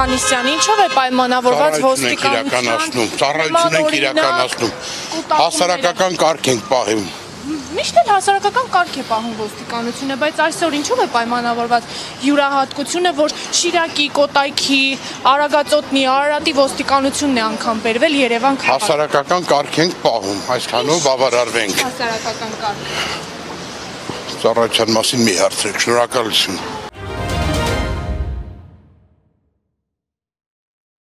Հովհաննիսյան, ինչով է պայմանավորված ոստիկանության։ Ծառայություն ենք իրականացնում, հասարակական կարգ ենք պահում։ Միշտ էլ հասարակական կարգ է պահում ոստիկանությունը, բայց այսօր ինչով է պայմանավորված յուրահատկությունը, որ Շիրակի, Կոտայքի, Արագածոտնի, Արարատի ոստիկանությունն է անգամ բերվել Երևան քաղաք։ Հասարակական կարգ ենք պահում, այսքանով բավարարվենք։ Հասարակական կարգ։ Ծառայության մասին մի հարցրեք, շնորհակալություն։